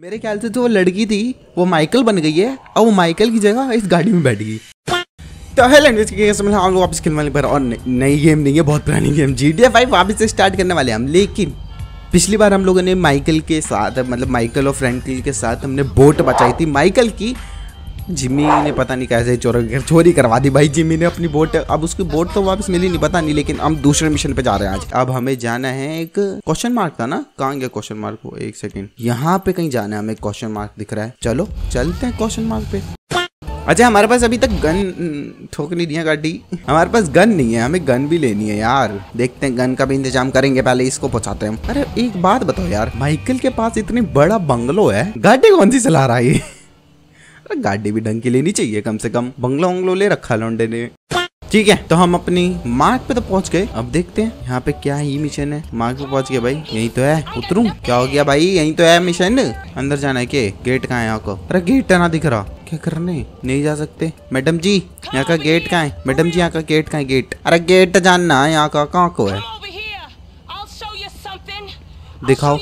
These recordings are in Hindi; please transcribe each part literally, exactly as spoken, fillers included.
मेरे ख्याल से जो वो लड़की थी वो माइकल बन गई है और वो माइकल की जगह इस गाड़ी में बैठ गई। तो हेलो हम लोग वापस खेलने वाले पर और नई गेम नहीं है, बहुत पुरानी game G T A five वापस से स्टार्ट करने वाले हम। लेकिन पिछली बार हम लोगों ने माइकल के साथ मतलब माइकल और फ्रैंकलिन के साथ हमने बोट बचाई थी माइकल की। जिम्मी ने पता नहीं कैसे चोरी चोरी करवा दी भाई जिम्मी ने अपनी बोट। अब उसकी बोट तो वापस मिली नहीं पता नहीं, लेकिन हम दूसरे मिशन पे जा रहे हैं आज। अब हमें जाना है एक क्वेश्चन मार्क था ना, कहाँ गया क्वेश्चन मार्क वो, एक सेकंड, यहाँ पे कहीं जाना है हमें, क्वेश्चन मार्क दिख रहा है। चलो चलते हैं क्वेश्चन मार्क पे। अच्छा हमारे पास अभी तक गन ठोक नहीं दिया गाड़ी, हमारे पास गन नहीं है, हमें गन भी लेनी है यार। देखते हैं गन का भी इंतजाम करेंगे, पहले इसको पहुंचाते हैं हम। अरे एक बात बताओ यार, माइकल के पास इतनी बड़ा बंगलो है, गाड़ी कौन सी चला रहा है? गाड़ी भी ढंग की लेनी चाहिए कम से कम, बंगलो बंगलो ले रखा लौंडे ने। ठीक है तो हम अपनी मार्क पे तो पहुंच गए। अब देखते हैं यहाँ पे क्या ही मिशन है। मार्क पे पहुंच गए भाई, यही तो है। उतरूं? क्या हो गया भाई, यही तो है मिशन। अंदर जाना है के? गेट कहाँ है यहाँ को? अरे गेट ना दिख रहा, क्या करने? नहीं जा सकते मैडम जी, यहाँ का गेट कहाँ है? मैडम जी यहाँ का गेट कहाँ है? गेट, अरे गेट जानना है यहाँ का, कहाँ को है? दिखाओ।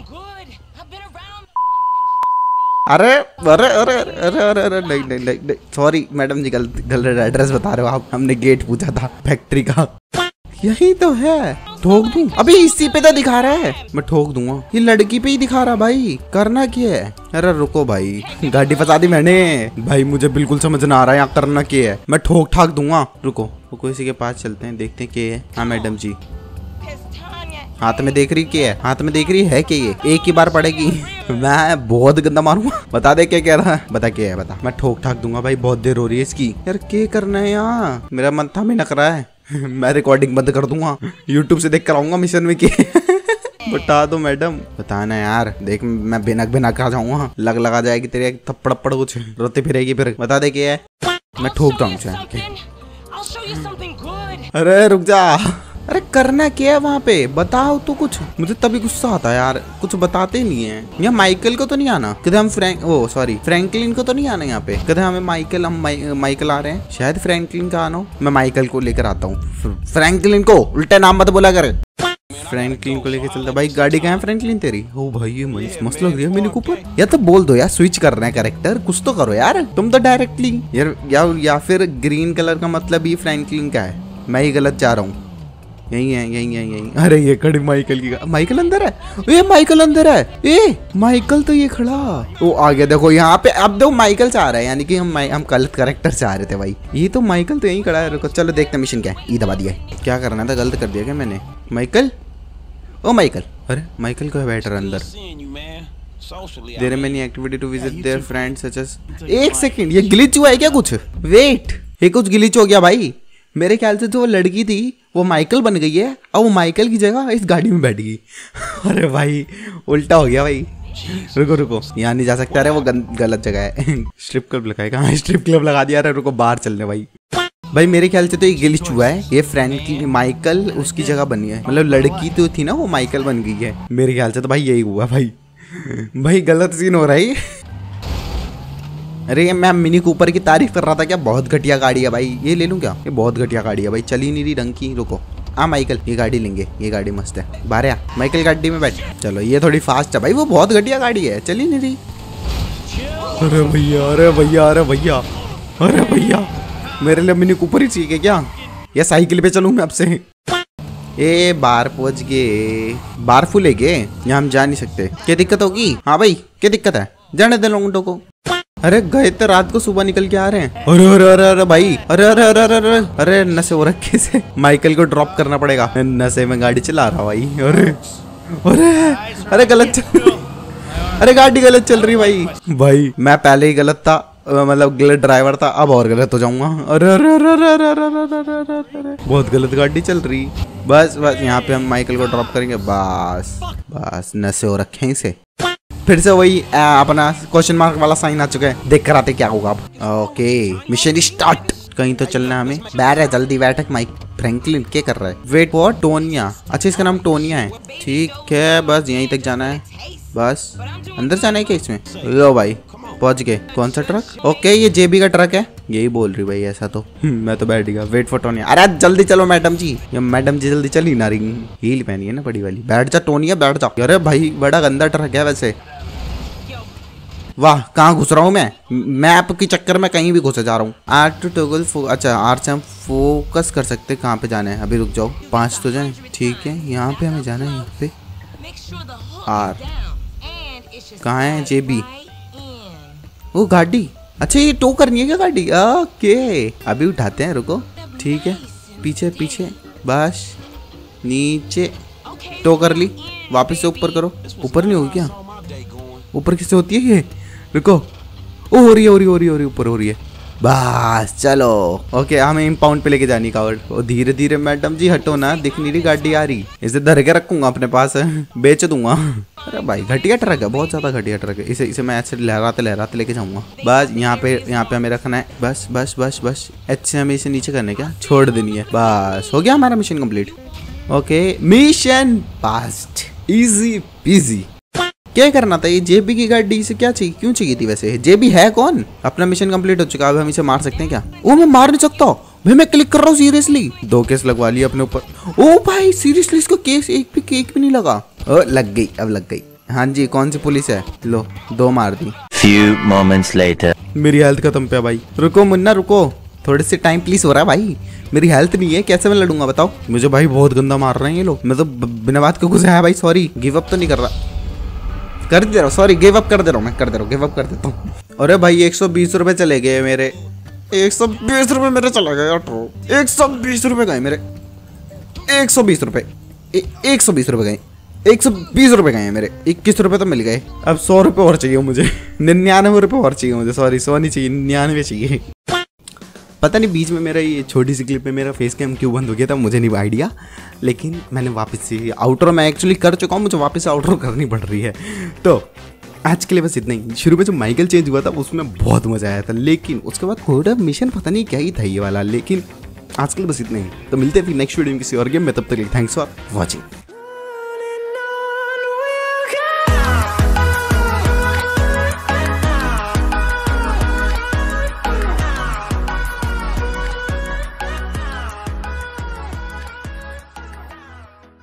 अरे अरे अरे अरे अरे अरे नहीं नहीं नहीं सॉरी मैडम जी, गलत गलत एड्रेस बता रहे हो आप, हमने गेट पूछा था फैक्ट्री का। यही तो है, ठोक दूं? अभी इसी पे तो दिखा रहा है, मैं ठोक दूंगा। ये लड़की पे ही दिखा रहा भाई, करना क्या है? अरे रुको भाई, गाड़ी फंसा दी मैंने भाई, मुझे बिल्कुल समझ ना आ रहा है यहाँ करना क्या है। मैं ठोक ठाक दूंगा, रुको रुको इसी के पास चलते हैं, देखते हैं क्या है। हाँ मैडम जी, हाथ में देख रही क्या है? हाथ में देख रही है क्या? ये एक ही बार पड़ेगी, मैं बहुत गंदा मारूंगा। बता दे क्या कह रहा है, बता क्या है बता। मैं ठोक ठाक दूंगा भाई, बहुत देर हो रही है इसकी। यार क्या करना है यहाँ, मेरा मन था में नक रहा है। मैं रिकॉर्डिंग बंद कर दूंगा, यूट्यूब से देख कर आऊंगा मिशन में क्या। बता दो मैडम, बताना यार, देख मैं बेनक बेनक आ जाऊंगा, लग लगा जाएगी तेरे थप्पड़ पड़ कुछ, रोते फिरेगी फिर। बता दे क्या है, मैं ठोक दूंगा। अरे रुक जा, अरे करना क्या है वहाँ पे, बताओ तो कुछ। मुझे तभी गुस्सा आता है यार, कुछ बताते नहीं है। यहाँ माइकल को तो नहीं आना, कहते हम फ्रैंक ओ सॉरी फ्रैंकलिन को तो नहीं आना यहाँ पे, कहते हमें माइकल हम माइ, माइकल आ रहे हैं। शायद फ्रैंकलिन का आना हो, मैं माइकल को लेकर आता हूँ। फ्रैंकलिन को उल्टा नाम मत बोला कर, फ्रैंकलिन को लेकर चलता। भाई गाड़ी कहाँ है फ्रैंकलिन तेरी? ओ भाई ये मस्त लग रही है मिनी कूपर। या तो बोल दो यार, स्विच कर रहे हैं कैरेक्टर, कुछ तो करो यार तुम तो डायरेक्टली यार। या, या फिर ग्रीन कलर का मतलब ही फ्रैंकलिन का है, मैं ही गलत जा रहा हूँ। यही है यही है यही। अरे ये खड़ी माइकल की, माइकल अंदर है, ये माइकल अंदर है, ए माइकल तो ये खड़ा, वो आ गया देखो यहाँ पे। अब देखो माइकल से आ रहा है, यानी कि हम हम गलत कैरेक्टर से आ रहे थे भाई। ये तो माइकल तो यही खड़ा है, रुको चलो देखते हैं मिशन क्या है। ये दबा दिया है, क्या करना था, गलत कर दिया क्या मैंने? माइकल, ओ माइकल, अरे माइकल को है बैटर अंदर। There are many activity to visit there friends such as. एक सेकंड, ये ग्लिच हुआ है क्या कुछ? वेट, ये कुछ ग्लिच हो गया भाई। मेरे ख्याल से जो वो लड़की थी वो माइकल बन गई है और वो माइकल की जगह इस गाड़ी में बैठ गई। अरे भाई उल्टा हो गया भाई। रुको रुको, यहाँ नहीं जा सकता, अरे वो गलत जगह है। स्ट्रिप क्लब लगाएगा, हाँ स्ट्रिप क्लब लगा दिया। अरे रुको बाहर चलने भाई। भाई मेरे ख्याल से तो ये ग्लिच हुआ है, ये फ्रेंड की माइकल उसकी जगह बनी है, मतलब लड़की तो थी ना वो माइकल बन गई है। मेरे ख्याल से तो भाई यही हुआ भाई। भाई गलत सीन हो रहा है। अरे मैं मिनी कूपर की तारीफ कर रहा था क्या, बहुत घटिया गाड़ी है भाई। ये ले लूं क्या? ये बहुत घटिया गाड़ी है भाई, चली नहीं रही ढंग की। रुको, हाँ माइकल ये गाड़ी लेंगे, ये गाड़ी मस्त है। बारे आ माइकल गाड़ी में बैठ। चलो ये थोड़ी फास्ट है भाई, वो बहुत घटिया गाड़ी है, चली नहीं रही। अरे भैया अरे भैया अरे भैया अरे भैया, मेरे लिए मिनी कूपर ही चाहिए क्या? या साइकिल पे चलूँ मैं अब से? ए बार पहुंच गए, बार फुल है गे, यहाँ हम जा नहीं सकते। क्या दिक्कत होगी? हाँ भाई क्या दिक्कत है? जाने दे लोगों को। अरे गए तो रात को सुबह निकल के आ रहे हैं। अरे अरे अरे अरे भाई, अरे अरे अरे अरे अरे अरे नशे हो रखे से माइकल को ड्रॉप करना पड़ेगा। नशे में गाड़ी चला रहा भाई। अरे अरे अरे गलत चल, अरे गाड़ी गलत चल रही भाई। भाई मैं पहले ही गलत था, मतलब गलत ड्राइवर था, अब और गलत हो जाऊंगा। अरे अरे अरे अरे अरे अरे बहुत गलत गाड़ी चल रही। बस बस यहाँ पे हम माइकल को ड्रॉप करेंगे, बस बस नशे हो रखे हैं इसे। फिर से वही आ, अपना क्वेश्चन मार्क वाला साइन आ चुका है, देख कर आते क्या होगा अब। ओके मिशन स्टार्ट, कहीं तो चलना है हमें। बैठ है जल्दी बैठक। माइक फ्रैंकलिन क्या कर रहा है? वेट फॉर टोनिया, अच्छा इसका नाम टोनिया है, ठीक है। बस यहीं तक जाना है, बस अंदर जाना है क्या इसमें? लो भाई पहुंच गए। कौन सा ट्रक? ओके ये जेबी का ट्रक है, यही बोल रही भाई ऐसा तो। मैं तो बैठ गया। वेट फॉर टोनिया, अरे जल्दी चलो मैडम जी। ये मैडम जी जल्दी चली ना रही, हील पहनी है ना बड़ी वाली। बैठ जा टोनिया बैठ जा। अरे भाई बड़ा गंदा ट्रक है वैसे। वाह, कहाँ घुस रहा हूँ मैं? मैप के चक्कर में कहीं भी घुसे जा रहा हूँ। आर टू टॉगल फो अच्छा आर से हम फोकस कर सकते हैं। कहाँ पे जाना है? अभी रुक जाओ, पाँच तो जाए। ठीक है, यहाँ पे हमें जाना है। यहाँ पे आर कहाँ है? J B. वो गाड़ी, अच्छा ये टो करनी है क्या गाड़ी? ओके अभी उठाते हैं, रुको। ठीक है, पीछे पीछे, बस नीचे टो कर ली। वापस से ऊपर करो। ऊपर नहीं होगी क्या? ऊपर किससे होती है ये? रुको, ओ हो रही है, हो रही है, हो रही है, ऊपर हो रही है। बस चलो। ओके, हमें इम्पाउंड पे लेके जानी कावड़। और धीरे धीरे मैडम जी हटो ना, दिख नहीं रही गाड़ी आ रही। इसे धर के रखूंगा अपने पास, बेच दूंगा। अरे भाई घटिया ट्रक है, बहुत ज्यादा घटिया ट्रक है। इसे इसे मैं ऐसे लहराते लहराते लेके जाऊंगा। बस यहाँ पे यहाँ पे हमें रखना है। बस बस बस बस ऐसे हमें इसे नीचे करने क्या छोड़ देनी है। बस हो गया हमारा mission complete. Okay mission passed, easy peasy. क्या करना था? ये जेबी की गाड़ी से क्या चाहिए, क्यों चाहिए थी वैसे? जेबी है कौन? अपना मिशन कंप्लीट हो चुका है, हम इसे मार सकते हैं क्या? ओ मैं मार नहीं सकता भाई, मैं क्लिक कर रहा हूँ सीरियसली। दो केस लगवा लिए अपने ऊपर। ओ भाई सीरियसली इसको केस एक भी केक भी नहीं लगा। ओ लग गई, अब लग गई। हाँ जी, कौन सी पुलिस है? लो दो मार दी। Few moments later. मेरी हेल्थ खत्म पे भाई। रुको मुन्ना रुको, थोड़े से टाइम प्लीज हो रहा है भाई। मेरी हेल्थ नहीं है, कैसे मैं लड़ूंगा बताओ? मुझे भाई बहुत गंदा मार रहे हैं ये लोग। मैं तो बिना बात के घुसे है भाई। सॉरी, गिव अप तो नहीं कर रहा, कर दे रहा हूँ। सॉरी, गिव अप कर दे रहा हूँ, मैं कर दे रहा हूँ, गिव अप कर देता हूँ। अरे भाई एक सौ बीस रुपए चले गए मेरे। एक सौ बीस रुपए मेरे चले गए यार। एक सौ बीस रुपए गए मेरे। एक सौ बीस रुपए एक सौ बीस रुपए गए। एक सौ बीस रुपए गए मेरे। इक्कीस रुपए तो मिल गए। अब सौ रुपए और चाहिए मुझे। निन्यानवे रुपए और चाहिए मुझे। सॉरी, सौ नहीं चाहिए, निन्यानवे चाहिए। पता नहीं बीच में मेरा ये छोटी सी क्लिप में मेरा फेस कैम क्यों बंद हो गया था, मुझे नहीं आइडिया। लेकिन मैंने वापस से आउटरो मैं एक्चुअली कर चुका हूँ, मुझे वापस से आउटरो करनी पड़ रही है। तो आज के लिए बस इतना ही। शुरू में जो माइकल चेंज हुआ था उसमें बहुत मजा आया था, लेकिन उसके बाद थोड़ा मिशन पता नहीं क्या ही था ये वाला। लेकिन आज के लिए बस इतना ही। तो मिलते हैं फिर नेक्स्ट वीडियो में किसी और गेम में, तब तक थैंक्स फॉर वॉचिंग।